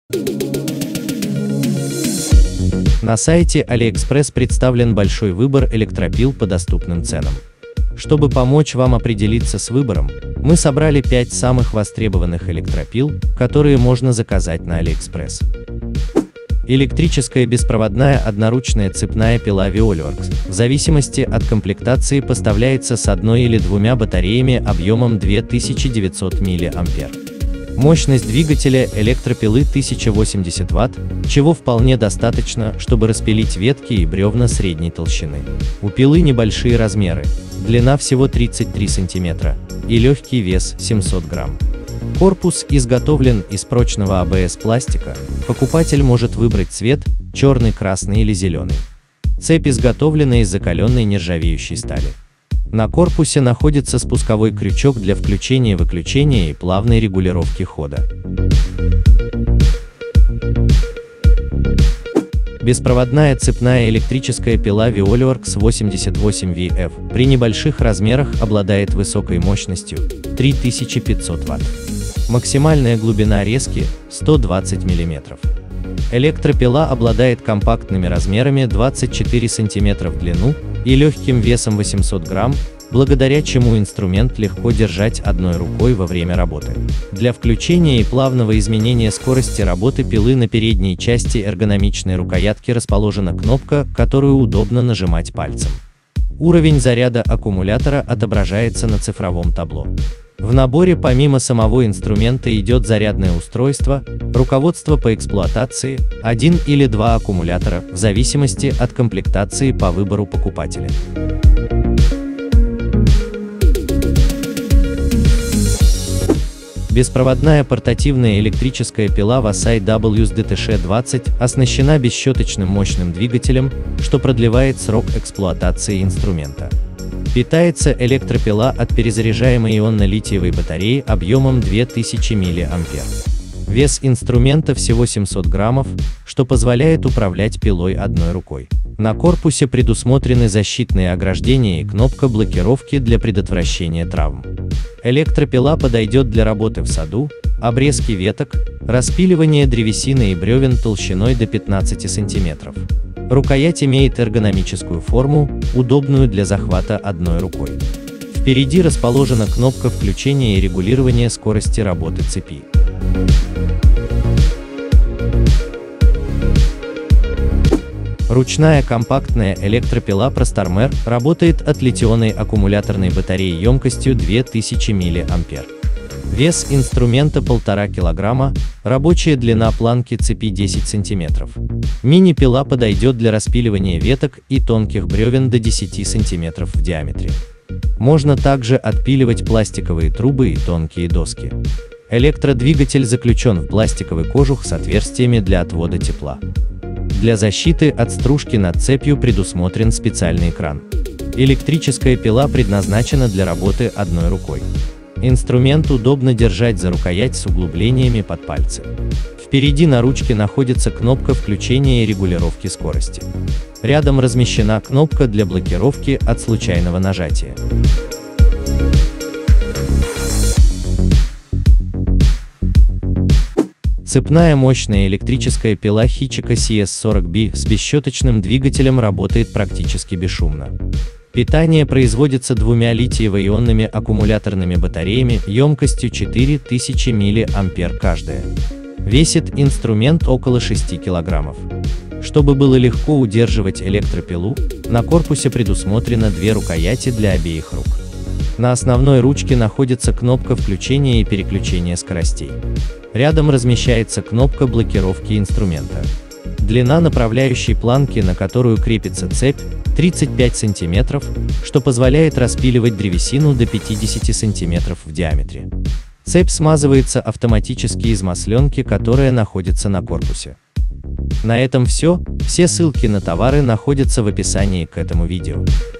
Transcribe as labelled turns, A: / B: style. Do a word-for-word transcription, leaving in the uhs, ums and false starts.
A: На сайте AliExpress представлен большой выбор электропил по доступным ценам. Чтобы помочь вам определиться с выбором, мы собрали пять самых востребованных электропил, которые можно заказать на AliExpress. Электрическая беспроводная одноручная цепная пила Violworks в зависимости от комплектации поставляется с одной или двумя батареями объемом две тысячи девятьсот миллиампер. Мощность двигателя электропилы тысяча восемьдесят ватт, чего вполне достаточно, чтобы распилить ветки и бревна средней толщины. У пилы небольшие размеры, длина всего тридцать три сантиметра и легкий вес семьсот грамм. Корпус изготовлен из прочного А Б С пластика, покупатель может выбрать цвет – черный, красный или зеленый. Цепь изготовлена из закаленной нержавеющей стали. На корпусе находится спусковой крючок для включения-выключения и плавной регулировки хода. Беспроводная цепная электрическая пила Violworks восемьдесят восемь Ви Эф при небольших размерах обладает высокой мощностью – три тысячи пятьсот ватт. Максимальная глубина резки – сто двадцать миллиметров. Электропила обладает компактными размерами двадцать четыре сантиметра в длину и легким весом восемьсот грамм, благодаря чему инструмент легко держать одной рукой во время работы. Для включения и плавного изменения скорости работы пилы на передней части эргономичной рукоятки расположена кнопка, которую удобно нажимать пальцем. Уровень заряда аккумулятора отображается на цифровом табло. В наборе помимо самого инструмента идет зарядное устройство, руководство по эксплуатации, один или два аккумулятора, в зависимости от комплектации по выбору покупателя. Беспроводная портативная электрическая пила Vasai дабл ю эс ди Т Ш двадцать оснащена бесщеточным мощным двигателем, что продлевает срок эксплуатации инструмента. Питается электропила от перезаряжаемой ионно-литиевой батареи объемом две тысячи миллиампер. Вес инструмента всего семьсот граммов, что позволяет управлять пилой одной рукой. На корпусе предусмотрены защитные ограждения и кнопка блокировки для предотвращения травм. Электропила подойдет для работы в саду, обрезки веток, распиливания древесины и бревен толщиной до пятнадцати сантиметров. Рукоять имеет эргономическую форму, удобную для захвата одной рукой. Впереди расположена кнопка включения и регулирования скорости работы цепи. Ручная компактная электропила Prostarmer работает от литионной аккумуляторной батареи емкостью две тысячи миллиампер. Вес инструмента полтора килограмма, рабочая длина планки цепи десять сантиметров. Мини-пила подойдет для распиливания веток и тонких бревен до десяти сантиметров в диаметре. Можно также отпиливать пластиковые трубы и тонкие доски. Электродвигатель заключен в пластиковый кожух с отверстиями для отвода тепла. Для защиты от стружки над цепью предусмотрен специальный экран. Электрическая пила предназначена для работы одной рукой. Инструмент удобно держать за рукоять с углублениями под пальцы. Впереди на ручке находится кнопка включения и регулировки скорости. Рядом размещена кнопка для блокировки от случайного нажатия. Цепная мощная электрическая пила Hitachi Си Эс сорок Би с бесщеточным двигателем работает практически бесшумно. Питание производится двумя литиево-ионными аккумуляторными батареями емкостью четыре тысячи миллиампер каждая. Весит инструмент около шести килограммов. Чтобы было легко удерживать электропилу, на корпусе предусмотрено две рукояти для обеих рук. На основной ручке находится кнопка включения и переключения скоростей. Рядом размещается кнопка блокировки инструмента. Длина направляющей планки, на которую крепится цепь, тридцать пять сантиметров, что позволяет распиливать древесину до пятидесяти сантиметров в диаметре. Цепь смазывается автоматически из масленки, которая находится на корпусе. На этом все. Все ссылки на товары находятся в описании к этому видео.